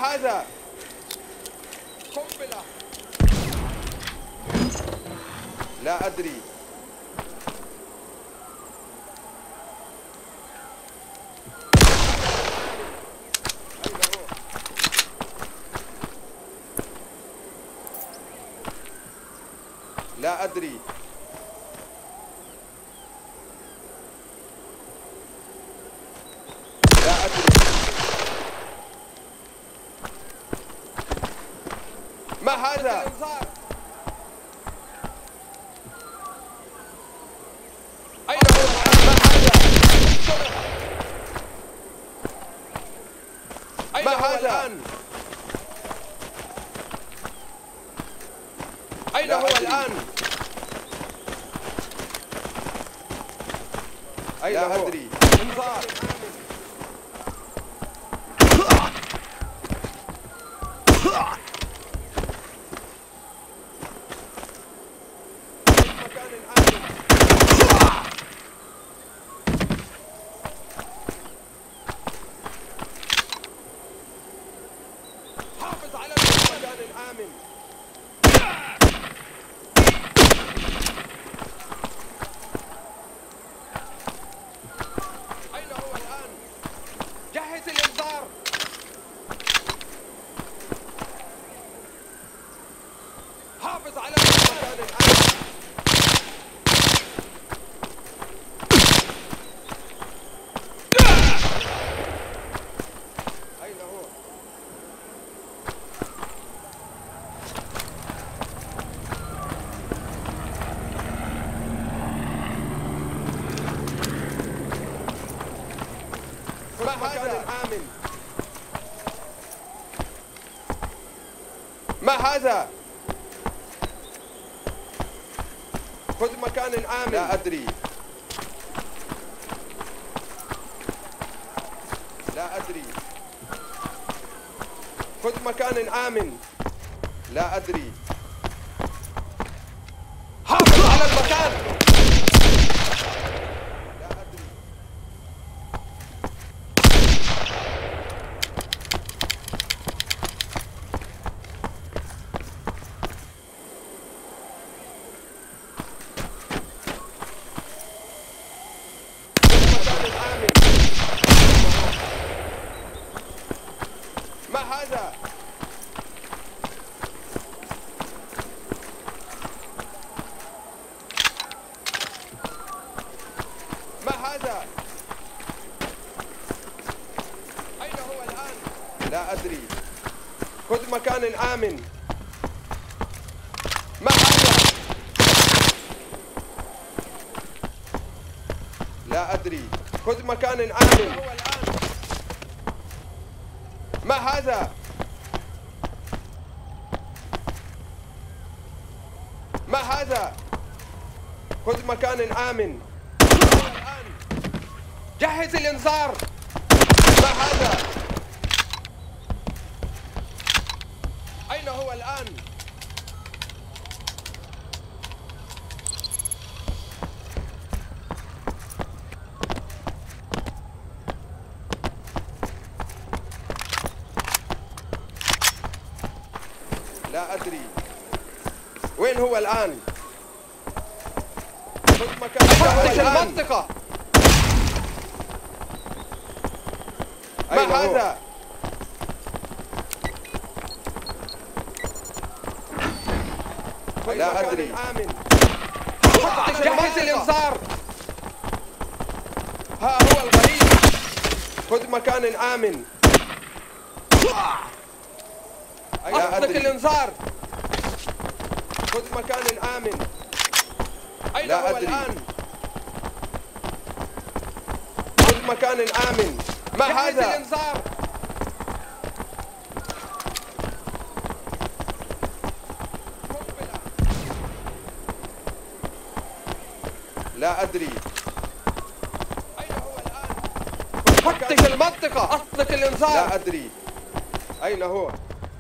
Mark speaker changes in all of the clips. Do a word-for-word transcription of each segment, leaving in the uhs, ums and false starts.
Speaker 1: هذا؟ قنبلة. لا أدري. لا أدري. لا أدري. ما هذا؟ أين هو الآن؟ ما هذا؟ أين هو الآن؟ أين هو الآن؟ أين هو؟ أدري. انذار. حافظ على المكان الآمن. أين هو الآن؟ جهز الإنذار. حافظ على المكان الآمن. أين هو؟ ما هذا؟ آمن. ما هذا؟ خذ مكان آمن. لا أدري. لا أدري. خذ مكان آمن. لا أدري. حافظ على المكان. لا أدري. ما هذا؟ ما هذا؟ أين هو الآن؟ لا أدري. خذ مكان آمن. ما هذا؟ لا أدري. خذ مكان آمن. هو الآن. ما هذا؟ ما هذا؟ خذ مكان آمن. الآن. جهز الإنذار. ما هذا؟ أين هو الآن؟ لا أدري. وين هو الآن؟ خذ مكان. فتش المنطقة. ما هذا؟ لا أدري. آمن. جهز الإنذار. ها هو الغريب. خذ مكان آمن. أطلق الإنذار. خذ مكان آمن. أين هو الآن؟ خذ مكان آمن. ما هذا؟ الإنذار. لا أدري. أين هو الآن؟ فتش المنطقة. أطلق الإنذار. لا أدري. أين هو؟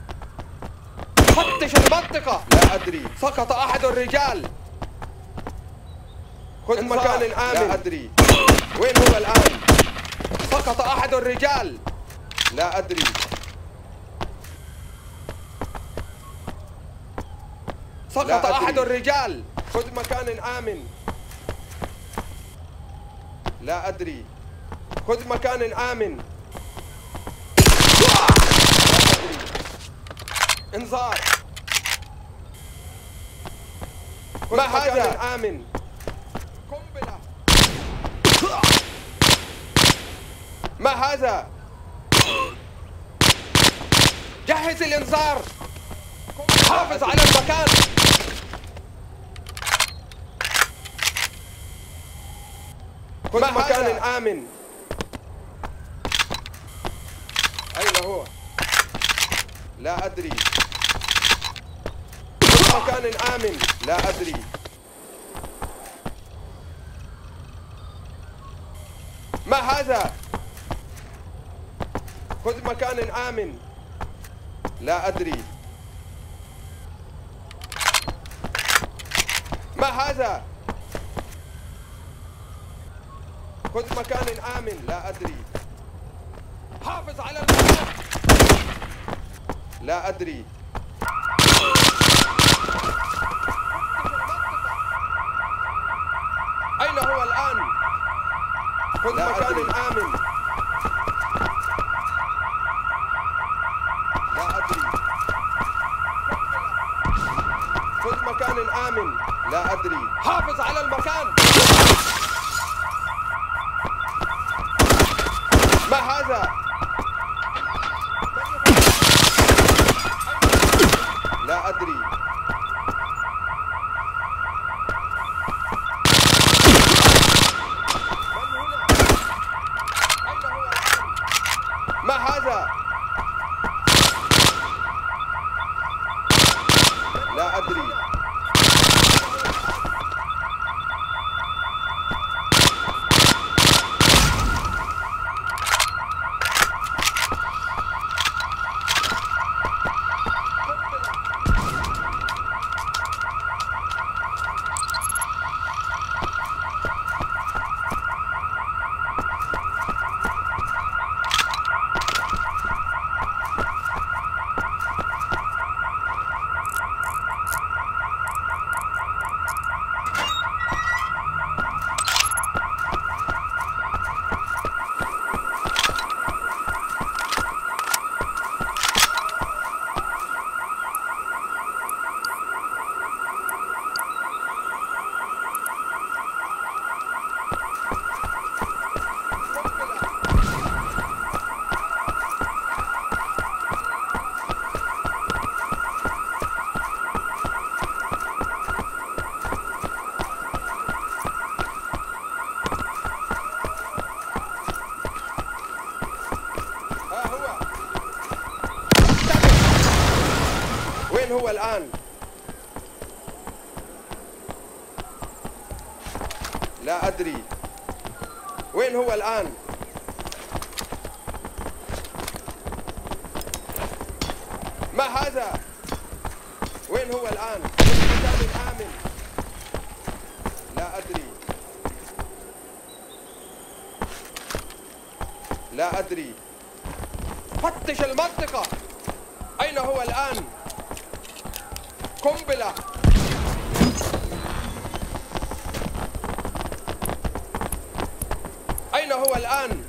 Speaker 1: فتش المنطقة. لا أدري. سقط أحد الرجال. خذ مكان آمن. لا أدري. وين هو الآن؟ سقط أحد الرجال. لا أدري. سقط أحد الرجال. خذ مكان آمن. لا أدري. خذ مكان آمن. انذار. ما هذا؟ آمن. قنبلة. ما هذا؟ جهز الانذار. حافظ على المكان. خذ مكان آمن. أين هو؟ لا أدري. خذ مكان آمن. لا أدري. ما هذا؟ خذ مكان آمن. لا أدري. ما هذا؟ خذ مكان آمن. لا أدري. حافظ على المكان. لا أدري. أين هو الآن؟ خذ مكان آمن. لا أدري. خذ مكان آمن. لا أدري. حافظ على المكان. ما هذا؟ لا أدري. ما هذا؟ لا أدري. وين هو الآن؟ لا أدري. وين هو الآن؟ ما هذا؟ وين هو الآن؟ المكان آمن. لا أدري. لا أدري. فتش المنطقة. أين هو الآن؟ قنبلة. أين هو الآن؟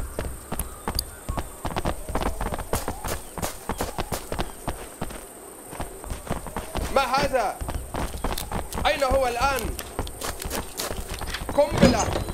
Speaker 1: ما هذا؟ أين هو الآن؟ قنبلة.